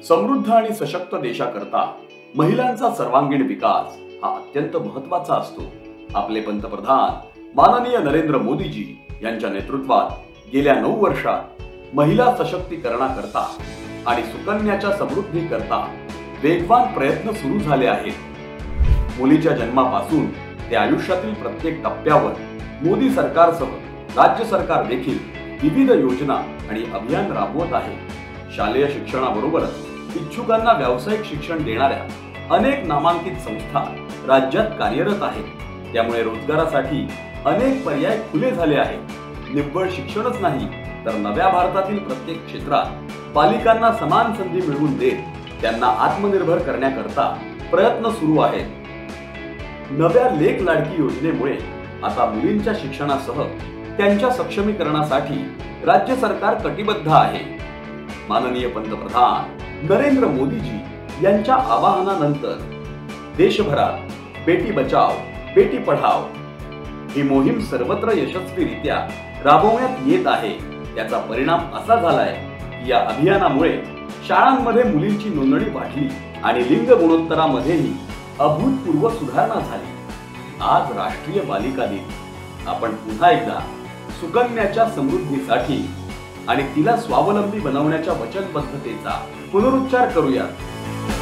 समृद्ध आणि सशक्त देशाकरता महिलांचा सर्वांगीण विकास हा अत्यंत महत्त्वाचा असतो। आपले पंतप्रधान माननीय नरेंद्र मोदीजी यांच्या नेतृत्वात गेल्या 9 वर्षात महिला सशक्तीकरणाकरता आणि सुकन्याच्या समृद्धीकरता वेगवान प्रयत्न सुरू झाले आहेत। मुलीच्या जन्मापासून ते आयुष्यातील प्रत्येक टप्प्यावर मोदी सरकारसह राज्य सरकार देखील विविध योजना आणि अभियान राबवत आहे। शालेय शिक्षणाबरोबरच इच्छुकांना व्यावसायिक शिक्षण देणाऱ्या अनेक नामांकित संस्था राज्यात कार्यरत आहेत। त्यामुळे रोजगारासाठी अनेक पर्याय खुले झाले आहेत। निव्वळ शिक्षणच नाही तर नव्या भारतातील प्रत्येक क्षेत्रात बालिकांना समान संधी मिळवून देत त्यांना आत्मनिर्भर करण्याकरता प्रयत्न सुरू आहेत। नव्या लेक लाडकी योजनेमुळे आता मुलींच्या शिक्षणासह त्यांच्या सक्षमीकरणासाठी राज्य सरकार कटिबद्ध आहे। माननीय पंतप्रधान नरेंद्र मोदीजी यांच्या आवाहनानंतर देशभरात बेटी बचाओ बेटी पढाओ ही मोहीम सर्वत्र यशस्वीरित्या राबवण्यात येत आहे। त्याचा परिणाम असा झालाय की या अभियानामुळे शाळांमध्ये मुलींची नोंदणी वाढली आणि लिंग गुणोत्तरामध्येही अभूतपूर्व सुधारणा झाली। आज राष्ट्रीय बालिका दिन आपण पुन्हा एकदा सुकन्याच्या समृद्धीसाठी आणि तिला स्वावलंबी बनवण्याच्या वचनबद्धतेचा पुनरुच्चार करूया।